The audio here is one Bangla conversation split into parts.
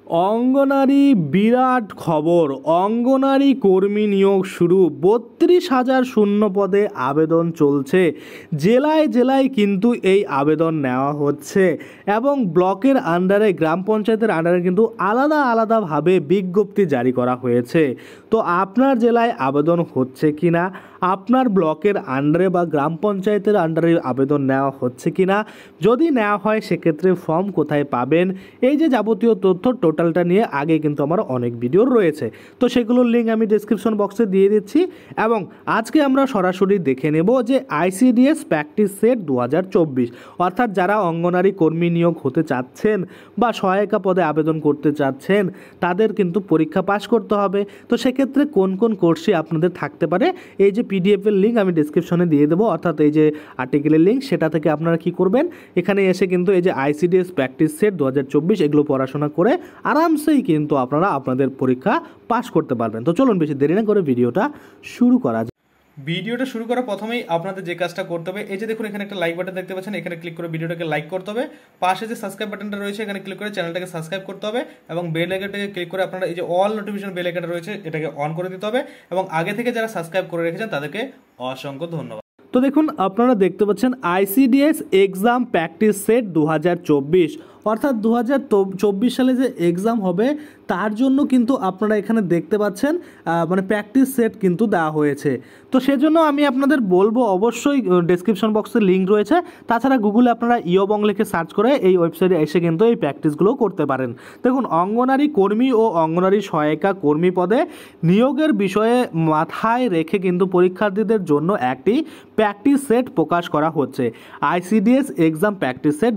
অঙ্গনারী বিরাট খবর, অঙ্গনারী কর্মী নিয়োগ শুরু। ৩২,০০০ শূন্য পদে আবেদন চলছে। জেলায় জেলায় কিন্তু এই আবেদন নেওয়া হচ্ছে এবং ব্লকের আন্ডারে, গ্রাম পঞ্চায়েতের আন্ডারে কিন্তু আলাদা আলাদাভাবে বিজ্ঞপ্তি জারি করা হয়েছে। তো আপনার জেলায় আবেদন হচ্ছে কি না, আপনার ব্লকের আন্ডারে বা গ্রাম পঞ্চায়েতের আন্ডারে আবেদন নেওয়া হচ্ছে কি না, যদি নেওয়া হয় সেক্ষেত্রে ফর্ম কোথায় পাবেন, এই যে যাবতীয় তথ্য টোটালটা নিয়ে আগে কিন্তু আমার অনেক ভিডিও রয়েছে, তো সেগুলোর লিঙ্ক আমি ডেসক্রিপশন বক্সে দিয়ে দিচ্ছি। এবং আজকে আমরা সরাসরি দেখে নেব যে আইসিডিএস প্র্যাকটিস সেট 2024, অর্থাৎ যারা অঙ্গনারী কর্মী নিয়োগ হতে চাচ্ছেন বা সহায়িকা পদে আবেদন করতে চাচ্ছেন তাদের কিন্তু পরীক্ষা পাশ করতে হবে। তো সেক্ষেত্রে কোন কোন কোর্সে আপনাদের থাকতে পারে, এই যে পিডিএফের লিঙ্ক আমি ডেসক্রিপশনে দিয়ে দেবো, অর্থাৎ এই যে আর্টিকেলের লিঙ্ক, সেটা থেকে আপনারা কি করবেন, এখানে এসে কিন্তু এই যে আইসিডিএস প্র্যাকটিস সেট 2024 এগুলো পড়াশোনা করে আরামসেই কিন্তু আপনারা আপনাদের পরীক্ষা পাশ করতে পারবেন। তো চলুন বেশি দেরি না করে ভিডিওটা শুরু করা যায়। ভিডিওটা শুরু করার প্রথমেই আপনাদের যে কাজটা করতে হবে, এই যে দেখুন এখানে একটা লাইক বাটন দেখতে পাচ্ছেন, এখানে ক্লিক করে ভিডিওটাকে লাইক করতে হবে। পাশে যে সাবস্ক্রাইব বাটনটা রয়েছে এখানে ক্লিক করে চ্যানেলটাকে সাবস্ক্রাইব করতে হবে এবং বেল আইকনটাকে ক্লিক করে আপনারা এই যে অল নোটিফিকেশন বেল আইকনটা রয়েছে এটাকে অন করে দিতে হবে এবং আগে থেকে যারা সাবস্ক্রাইব করে রেখেছেন তাদেরকে অসংখ্য ধন্যবাদ। তো দেখুন আপনারা দেখতে পাচ্ছেন আইসিডিএস এক্সাম প্র্যাকটিস সেট 2024, অর্থাৎ 2024 সালে যে এক্সাম হবে তার জন্য কিন্তু আপনারা এখানে দেখতে পাচ্ছেন মানে প্র্যাকটিস সেট কিন্তু দেওয়া হয়েছে। তো সেজন্য আমি আপনাদের বলবো অবশ্যই ডেসক্রিপশন বক্সে লিঙ্ক রয়েছে, তাছাড়া গুগলে আপনারা ইয়বং লিখে সার্চ করে এই ওয়েবসাইটে এসে কিন্তু এই প্র্যাকটিসগুলো করতে পারেন। দেখুন অঙ্গনারী কর্মী ও অঙ্গনারী সহায়িকা কর্মী পদে নিয়োগের বিষয়ে মাথায় রেখে কিন্তু পরীক্ষার্থীদের জন্য একটি প্র্যাকটিস সেট প্রকাশ করা হচ্ছে, আইসিডিএস এক্সাম প্র্যাকটিস সেট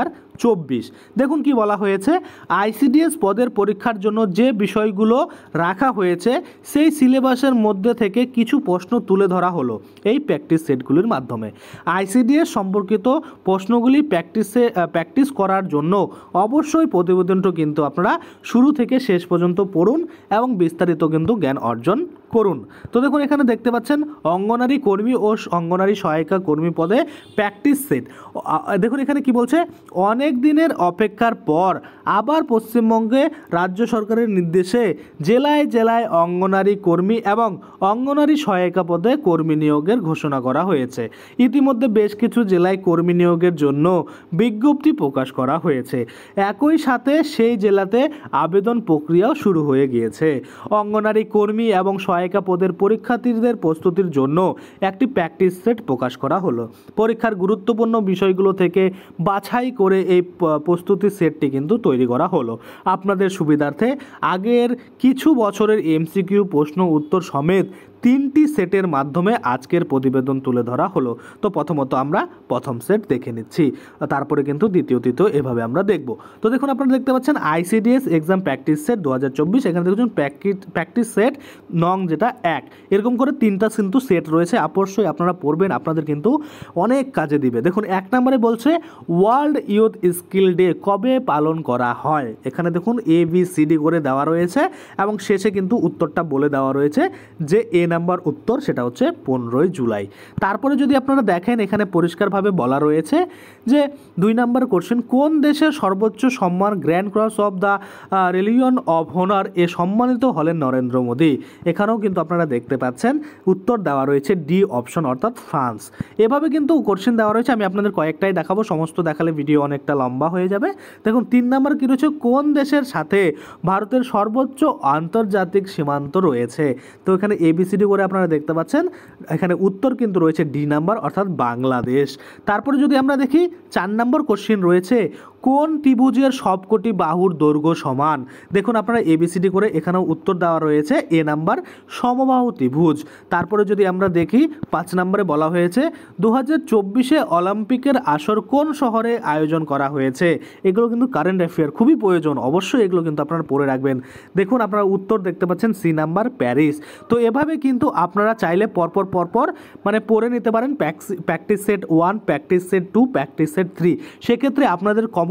2024। দেখুন কি বলা হয়েছে, আইসিডিএস পদের পরীক্ষার জন্য যে বিষয়গুলো রাখা হয়েছে সেই সিলেবাসের মধ্যে থেকে কিছু প্রশ্ন তুলে ধরা হলো এই প্র্যাকটিস সেটগুলির মাধ্যমে। আইসিডিএস সম্পর্কিত প্রশ্নগুলি প্র্যাকটিস করার জন্য অবশ্যই প্রতিবেদনটা কিন্তু আপনারা শুরু থেকে শেষ পর্যন্ত পড়ুন এবং বিস্তারিত কিন্তু জ্ঞান অর্জন করুন। তো দেখুন এখানে দেখতে পাচ্ছেন অঙ্গনারী কর্মী ও অঙ্গনারী সহায়িকা কর্মী পদে প্র্যাকটিস সেট। দেখুন এখানে কি বলছে, অনেক দিনের অপেক্ষার পর আবার পশ্চিমবঙ্গে রাজ্য সরকারের নির্দেশে জেলায় জেলায় অঙ্গনারী কর্মী এবং অঙ্গনারী সহায়িকা পদে কর্মী নিয়োগের ঘোষণা করা হয়েছে। ইতিমধ্যে বেশ কিছু জেলায় কর্মী নিয়োগের জন্য বিজ্ঞপ্তি প্রকাশ করা হয়েছে। একই সাথে সেই জেলাতে আবেদন প্রক্রিয়াও শুরু হয়ে গিয়েছে। অঙ্গনারী কর্মী এবং সহায়িকা পদের পরীক্ষার্থীদের প্রস্তুতির জন্য একটি প্র্যাকটিস সেট প্রকাশ করা হলো। পরীক্ষার গুরুত্বপূর্ণ বিষয়গুলো থেকে বাছাই করে এই প্রস্তুতি সেটটি কিন্তু তৈরি করা হলো। আপনাদের সুবিধার্থে আগের কিছু বছরের এমসিকিউ প্রশ্ন উত্তর সমেত 3টি সেটের মাধ্যমে আজকের প্রতিবেদন তুলে ধরা হলো। তো প্রথমত আমরা প্রথম সেট দেখে নিচ্ছি, তারপরে কিন্তু দ্বিতীয় তৃতীয় এভাবে আমরা দেখব। তো দেখুন আপনারা দেখতে পাচ্ছেন আইসিডিএস এক্সাম প্র্যাকটিস সেট 2024, এখানে দেখুন প্র্যাকটিস সেট নং যেটা 1, এরকম করে 3টা কিন্তু সেট রয়েছে, অবশ্যই আপনারা পড়বেন, আপনাদের কিন্তু অনেক কাজে দিবে। দেখুন 1 নম্বরে বলছে ওয়ার্ল্ড ইউথ স্কিল ডে কবে পালন করা হয়, এখানে দেখুন ABCD করে দেওয়া রয়েছে এবং শেষে কিন্তু উত্তরটা বলে দেওয়া রয়েছে যে নাম্বার উত্তর সেটা হচ্ছে 15ই জুলাই। তারপরে যদি আপনারা দেখেন এখানে পরিষ্কারভাবে বলা রয়েছে যে 2 নম্বর কোশ্চেন, কোন দেশের সর্বোচ্চ সম্মান grand cross of the legion of honour এ সম্মানিত হলেন নরেন্দ্র মোদী, এখানেও কিন্তু আপনারা দেখতে পাচ্ছেন উত্তর দেওয়া রয়েছে ডি অপশন অর্থাৎ ফ্রান্স। এভাবে কিন্তু কোশ্চেন দেওয়া রয়েছে, আমি আপনাদের কয়েকটাই দেখাবো, সমস্ত দেখালে ভিডিও অনেকটা লম্বা হয়ে যাবে। দেখুন 3 নম্বর কী রয়েছে, কোন দেশের সাথে ভারতের সর্বোচ্চ আন্তর্জাতিক সীমান্ত রয়েছে, তো এখানে ABCD করে আপনারা দেখতে পাচ্ছেন, এখানে উত্তর কিন্তু রয়েছে ডি নাম্বার অর্থাৎ বাংলাদেশ। তারপরে যদি আমরা দেখি 4 নম্বর কোশ্চেন রয়েছে, কোন ত্রিভুজের সবকটি বাহুর দৈর্ঘ্য সমান, দেখুন আপনারা ABCD করে এখানেও উত্তর দেওয়া রয়েছে এ নাম্বার সমবাহু ত্রিভুজ। তারপরে যদি আমরা দেখি 5 নম্বরে বলা হয়েছে 2024 অলিম্পিকের আসর কোন শহরে আয়োজন করা হয়েছে, এগুলো কিন্তু কারেন্ট অ্যাফেয়ার খুবই প্রয়োজন, অবশ্যই এগুলো কিন্তু আপনারা পড়ে রাখবেন। দেখুন আপনারা উত্তর দেখতে পাচ্ছেন সি নাম্বার প্যারিস। তো এভাবে কিন্তু আপনারা চাইলে পরপর মানে পড়ে নিতে পারেন practice set 1, practice set 2, practice set 3, সেক্ষেত্রে আপনাদের কমন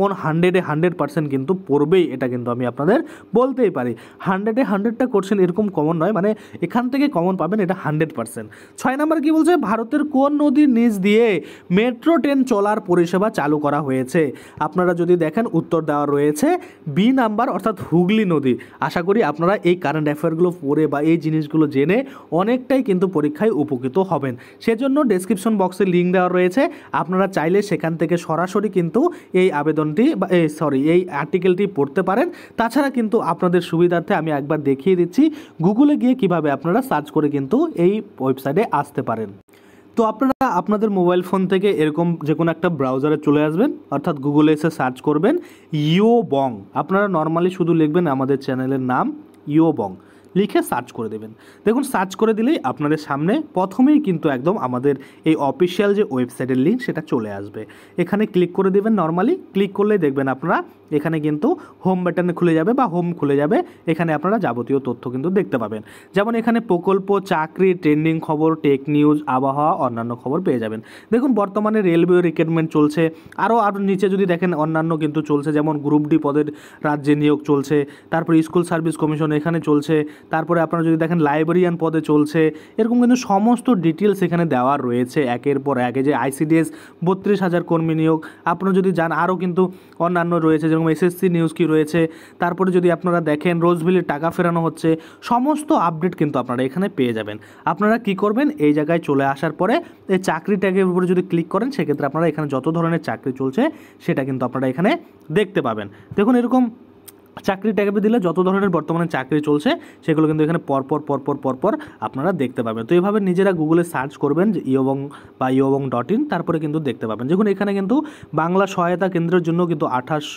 কমন 100% কিন্তু পড়বেই, এটা কিন্তু আমি আপনাদের বলতেই পারি। 100টা কোশ্চেন এরকম কমন নয়, মানে এখান থেকে কমন পাবেন এটা 100%। 6 নম্বর কি বলছে, ভারতের কোন নদীর নিচ দিয়ে মেট্রো ট্রেন চলার পরিষেবা চালু করা হয়েছে? আপনারা যদি দেখেন উত্তর দেওয়া রয়েছে বি নাম্বার, অর্থাৎ হুগলি নদী। আশা করি আপনারা এই কারেন্ট অ্যাফেয়ারগুলো পড়ে বা এই জিনিসগুলো জেনে অনেকটাই কিন্তু পরীক্ষায় উপকৃত হবেন। সেজন্য ডেসক্রিপশন বক্সে লিঙ্ক দেওয়া রয়েছে, আপনারা চাইলে সেখান থেকে সরাসরি কিন্তু এই আবেদনটি বা এই আর্টিকেলটি পড়তে পারেন। তাছাড়া কিন্তু আপনাদের সুবিধার্থে আমি একবার দেখিয়ে দিচ্ছি গুগলে গিয়ে কিভাবে আপনারা সার্চ করে কিন্তু এই ওয়েবসাইটে আসতে পারেন। তো আপনারা আপনাদের মোবাইল ফোন থেকে এরকম যে কোনো একটা ব্রাউজারে চলে আসবেন, অর্থাৎ গুগলে এসে সার্চ করবেন ইয়োবং। আপনারা নর্মালি শুধু লিখবেন আমাদের চ্যানেলের নাম ইয়োবং, লিখে সার্চ করে দেবেন। দেখুন সার্চ করে দিলেই আপনাদের সামনে প্রথমেই কিন্তু একদম আমাদের এই অফিসিয়াল যে ওয়েবসাইটের লিঙ্ক সেটা চলে আসবে। এখানে ক্লিক করে দেবেন, নর্মালি ক্লিক করলেই দেখবেন আপনারা এখানে কিন্তু হোম বাটনে খুলে যাবে বা হোম খুলে যাবে। এখানে আপনারা যাবতীয় তথ্য কিন্তু দেখতে পাবেন, যেমন এখানে প্রকল্প, চাকরি, ট্রেন্ডিং খবর, টেক নিউজ, আবহাওয়া, অন্যান্য খবর পেয়ে যাবেন। দেখুন বর্তমানে রেলওয়ে রিক্রুটমেন্ট চলছে, আরও নিচে যদি দেখেন অন্যান্য কিন্তু চলছে, যেমন গ্রুপ ডি পদের রাজ্যে নিয়োগ চলছে, তারপরে স্কুল সার্ভিস কমিশন এখানে চলছে, তারপরে আপনারা যদি দেখেন লাইব্রেরিয়ান পদে চলছে। এরকম কিন্তু সমস্ত ডিটেলস এখানে দেওয়া রয়েছে একের পর এক। যে আইসিডিএস 32,000 কর্মী নিয়োগ, আপনারা যদি যান আরও কিন্তু অন্যান্য রয়েছে, যেরকম এসএসসি নিউজ কি রয়েছে। তারপরে যদি আপনারা দেখেন রোজভ্যালির টাকা ফেরানো হচ্ছে, সমস্ত আপডেট কিন্তু আপনারা এখানে পেয়ে যাবেন। আপনারা কি করবেন, এই জায়গায় চলে আসার পরে এই চাকরি ট্যাগের উপরে যদি ক্লিক করেন, সেক্ষেত্রে আপনারা এখানে যত ধরনের চাকরি চলছে সেটা কিন্তু আপনারা এখানে দেখতে পাবেন। দেখুন এরকম চাকরি ট্যাবে দিলে যত ধরনের বর্তমানে চাকরি চলছে সেগুলো কিন্তু এখানে পরপর আপনারা দেখতে পাবেন। তো এইভাবে নিজেরা গুগলে সার্চ করবেন যে ইয়োবং বা ইয়োবং.in, তারপরে কিন্তু দেখতে পাবেন। দেখুন এখানে কিন্তু বাংলা সহায়তা কেন্দ্রের জন্য কিন্তু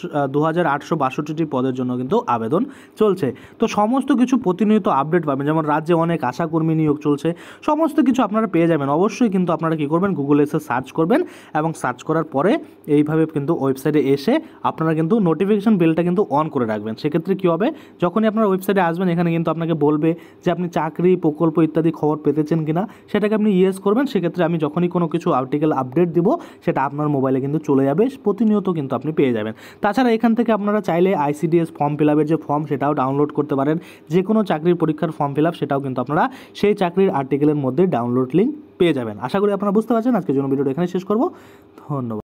2862টি পদের জন্য কিন্তু আবেদন চলছে। তো সমস্ত কিছু প্রতিনিয়ত আপডেট পাবেন, যেমন রাজ্যে অনেক আশাকর্মী নিয়োগ চলছে, সমস্ত কিছু আপনারা পেয়ে যাবেন। অবশ্যই কিন্তু আপনারা কী করবেন, গুগলে এসে সার্চ করবেন এবং সার্চ করার পরে এইভাবে কিন্তু ওয়েবসাইটে এসে আপনারা কিন্তু নোটিফিকেশন বেলটা কিন্তু অন করে রাখবেন। সেক্ষেত্রে কী হবে, যখনই আপনারা ওয়েবসাইটে আসবেন এখানে কিন্তু আপনাকে বলবে যে আপনি চাকরি, প্রকল্প ইত্যাদি খবর পেতেছেন কিনা, সেটাকে আপনি ইয়েস করবেন। সেক্ষেত্রে আমি যখনই কোনো কিছু আর্টিকেল আপডেট দিব সেটা আপনার মোবাইলে কিন্তু চলে যাবে, প্রতিনিয়ত কিন্তু আপনি পেয়ে যাবেন। তাছাড়া এখান থেকে আপনারা চাইলে আইসিডিএস ফর্ম ফিল আপের যে ফর্ম সেটাও ডাউনলোড করতে পারেন। যে কোনো চাকরির পরীক্ষার ফর্ম ফিল আপ সেটাও কিন্তু আপনারা সেই চাকরির আর্টিকেলের মধ্যে ডাউনলোড লিঙ্ক পেয়ে যাবেন। আশা করি আপনারা বুঝতে পারছেন। আজকের জন্য ভিডিওটা এখানে শেষ করব। ধন্যবাদ।